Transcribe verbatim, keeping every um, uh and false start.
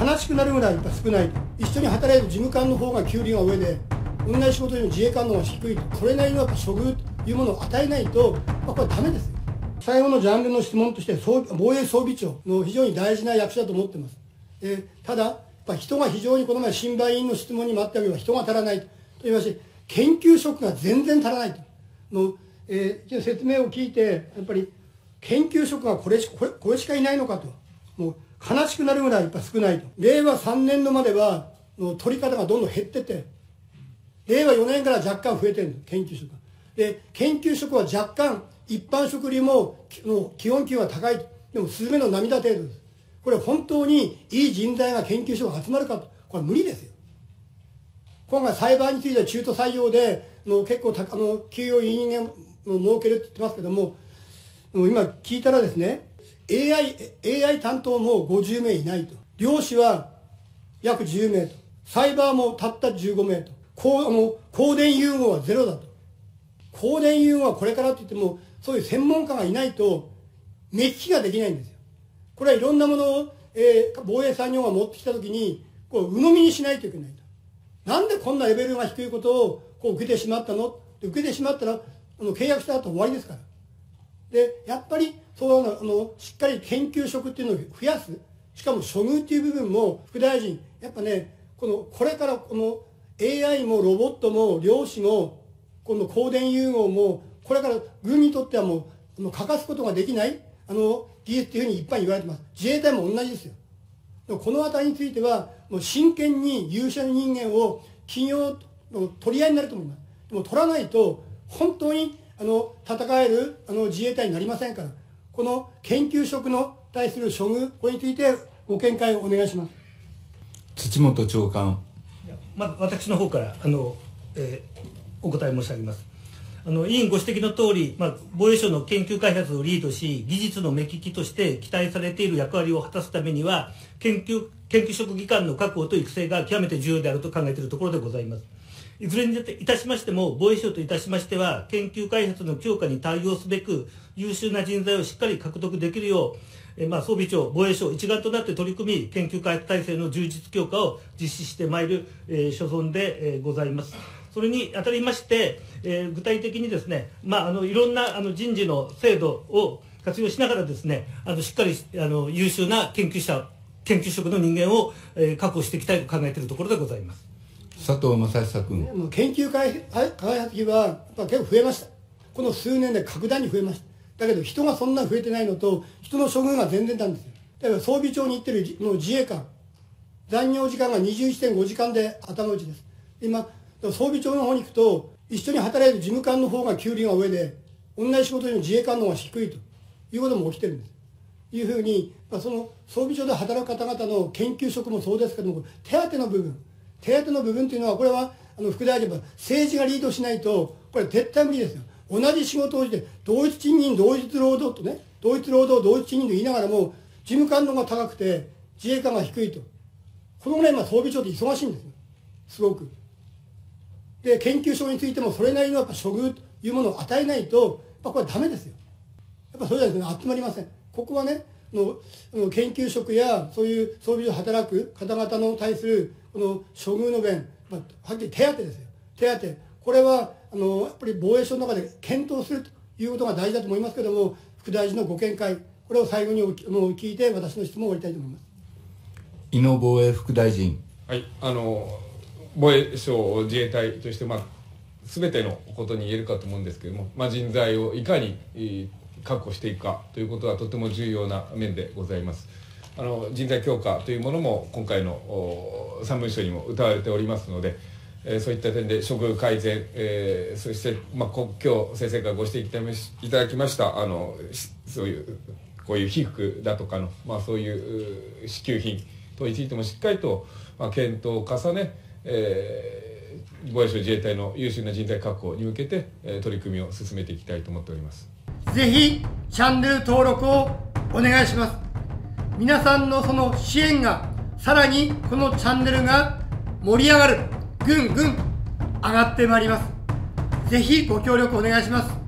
悲しくなるぐらいやっぱ少ないと。一緒に働いてる事務官の方が給料が上で、同じ仕事よりも自衛官の方が低いと。それなりのやっぱ処遇というものを与えないと、まあ、これダメですよ。最後のジャンルの質問として、防衛装備庁の非常に大事な役所だと思っています。えー、ただ、やっぱ人が非常にこの前、新売員の質問にもあったように人が足らないと言いまして、研究職が全然足らないとの、えー、説明を聞いて、やっぱり研究職がこれしこれこれしかいないのかと、もう悲しくなるぐらいやっぱ少ないと。れいわさんねん度まではの取り方がどんどん減ってて、れいわよねんから若干増えてるんです、研究職が。で、研究職は若干、一般職よりもの基本給は高いと。でも、スズメの涙程度です。これ本当にいい人材が研究職が集まるかと。これは無理ですよ。今回、サイバーについては中途採用で、の結構たあの給与いい人間を設けるって言ってますけども、今聞いたらですね、エーアイ、エーアイ 担当もごじゅうめいいないと。漁師は約じゅうめいと。サイバーもたったじゅうごめいと。こうあの光電融合はゼロだと。光電融合はこれからといっても、そういう専門家がいないと、目利きができないんですよ。これはいろんなものを、えー、防衛産業が持ってきたときに、こう、鵜呑みにしないといけないと。なんでこんなレベルが低いことをこう受けてしまったの？受けてしまったら、あの契約した後終わりですから。で、やっぱり、そうあの、しっかり研究職っていうのを増やす。しかも処遇っていう部分も、副大臣、やっぱね、この、これからこの エーアイ もロボットも量子も、この光電融合も、これから軍にとってはもう、欠かすことができない、あの、技術っていうふうに一般に言われてます。自衛隊も同じですよ。このあたりについては、もう真剣に優秀な人間を企業の取り合いになると思います。でも取らないと、本当に、あの、戦える、あの、自衛隊になりませんから、この研究職の対する処遇、これについてご見解をお願いします。 土本長官。 まず私の方から、あの、えー、お答え申し上げます。あの委員ご指摘の通り、まあ、防衛省の研究開発をリードし、技術の目利きとして期待されている役割を果たすためには、研究研究職技官の確保と育成が極めて重要であると考えているところでございます。いずれにいたしましても、防衛省といたしましては、研究開発の強化に対応すべく、優秀な人材をしっかり獲得できるよう、えまあ、装備庁、防衛省一丸となって取り組み、研究開発体制の充実強化を実施してまいる、えー、所存で、えー、ございます。それにあたりまして、えー、具体的にですね、まあ、あのいろんなあの人事の制度を活用しながらですね、あのしっかりあの優秀な研究者、研究職の人間を、えー、確保していきたいと考えているところでございます。 佐藤正久君。 研究開発費はやっぱ結構増えました。この数年で格段に増えました。だけど人がそんな増えてないのと、人の処遇が全然なんですよ。例えば装備庁に行ってるの自衛官、残業時間が にじゅういってんごじかんで頭打ちです。今装備庁の方に行くと、一緒に働いてる事務官の方が給料が上で、同じ仕事よりも自衛官の方が低いということも起きてるんです。いうふうに、その装備庁で働く方々の研究職もそうですけども、手当の部分、手当の部分というのは、これはあの副大臣は政治がリードしないと、これ絶対無理ですよ。同じ仕事をして、同一賃金、同一労働とね、同一労働、同一賃金と言いながらも、事務官の方が高くて、自衛官が低いと。このぐらい今、装備庁って忙しいんですよ。すごく。で、研究所についてもそれなりのやっぱ処遇というものを与えないと、やっぱこれはダメですよ。やっぱそれじゃですね、集まりません。ここはね、のの研究職やそういう装備所で働く方々の対するこの処遇の弁、まあ、はっきり手当ですよ。手当。これは、あの、やっぱり防衛省の中で検討するということが大事だと思いますけれども、副大臣のご見解、これを最後におの聞いて私の質問を終わりたいと思います。 井野防衛副大臣。 はい、あの、防衛省自衛隊として、まあ、全てのことに言えるかと思うんですけれども、まあ、人材をいかに確保していくかということはとても重要な面でございます。あの人材強化というものも今回のさん文書にも謳われておりますので、えー、そういった点で処遇改善、えー、そして、まあ、今日先生からご指摘いただきましたあのそういうこういう被服だとかの、まあ、そういう支給品等についてもしっかりと、まあ、検討を重ね、えー、防衛省自衛隊の優秀な人材確保に向けて、えー、取り組みを進めていきたいと思っております。 ぜひチャンネル登録をお願いします。皆さんのその支援がさらにこのチャンネルが盛り上がる、ぐんぐん上がってまいります。ぜひご協力お願いします。